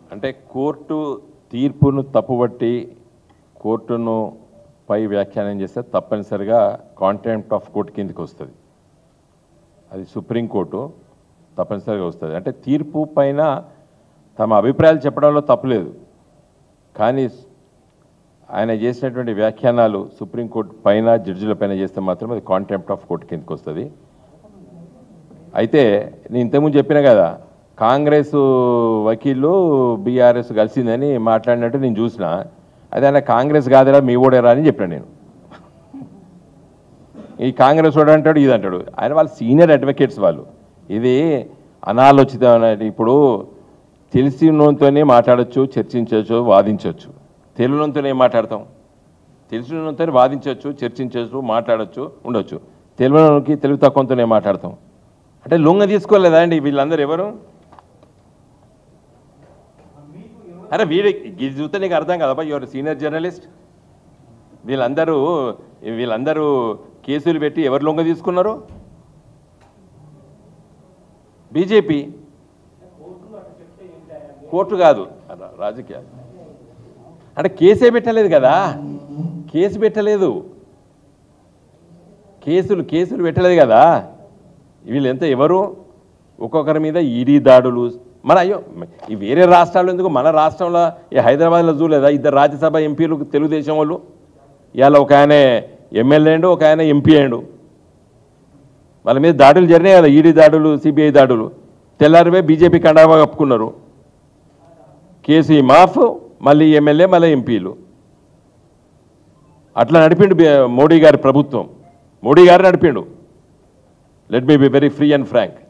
అంటే కోర్టు తీర్పును తప్పుబట్టి కోర్టును పై వ్యాఖ్యానం చేస్తే తప్పనిసరిగా కాంటెంప్ట్ ఆఫ్ కోర్టు కిందకి వస్తుంది. అది సుప్రీంకోర్టు తప్పనిసరిగా వస్తుంది. అంటే తీర్పు పైన తమ అభిప్రాయాలు చెప్పడంలో తప్పులేదు, కానీ ఆయన చేసినటువంటి వ్యాఖ్యానాలు సుప్రీంకోర్టు పైన జడ్జిల పైన చేస్తే మాత్రం అది కాంటెంప్ట్ ఆఫ్ కోర్టు కిందకి వస్తుంది. అయితే నేను ఇంతకుముందు చెప్పిన కదా, కాంగ్రెస్ వకీళ్ళు బీఆర్ఎస్ కలిసిందని మాట్లాడినట్టు నేను చూసిన. అదే ఆయన కాంగ్రెస్ కాదురా మీ ఓడేరా అని చెప్పాను నేను. ఈ కాంగ్రెస్ వాడు అంటాడు, ఇది అంటాడు. ఆయన వాళ్ళు సీనియర్ అడ్వకేట్స్ వాళ్ళు. ఇది అనాలోచితం. ఇప్పుడు తెలిసినంతోనే మాట్లాడచ్చు, చర్చించవచ్చు, వాదించవచ్చు. తెలియనంతోనే ఏం మాట్లాడతాం? తెలిసినంతోనే వాదించవచ్చు, చర్చించవచ్చు, మాట్లాడచ్చు, ఉండొచ్చు. తెలియనికి తెలివి తక్కువతోనే మాట్లాడతాం. అంటే లొంగ తీసుకోలేదా అండి వీళ్ళందరూ? ఎవరు అరే ఇది చూస్తే నీకు అర్థం కదబ్బా, యువర్ సీనియర్ జర్నలిస్ట్. వీళ్ళందరూ కేసులు పెట్టి ఎవరు లొంగ తీసుకున్నారు? బీజేపీ. కోర్టు కాదు, రాజకీయాలు. అంటే కేసే పెట్టలేదు కదా, కేసు పెట్టలేదు, కేసులు పెట్టలేదు కదా. వీళ్ళెంత ఎవరు? ఒక్కొక్కరి మీద ఈడీ దాడులు. మన అయ్యో ఈ వేరే రాష్ట్రాల్లో ఎందుకు, మన రాష్ట్రంలో ఈ హైదరాబాద్లో చూడలేదా? 2 రాజ్యసభ ఎంపీలు తెలుగుదేశం వాళ్ళు. ఇవాళ ఒక ఆయన ఎమ్మెల్యే అయ్యాడు, ఒక ఆయన ఎంపీ అయ్యాడు. వాళ్ళ మీద దాడులు జరిగినాయి కదా, ఈడీ దాడులు, సిబిఐ దాడులు. తెల్లారివే బీజేపీ కండావా కప్పుకున్నారు. కేసు మాఫ్, మళ్ళీ ఎమ్మెల్యే, మళ్ళీ ఎంపీలు. అట్లా నడిపిండు మోడీ గారి ప్రభుత్వం. మోడీ గారు నడిపిండు. Let me be very free and Frank.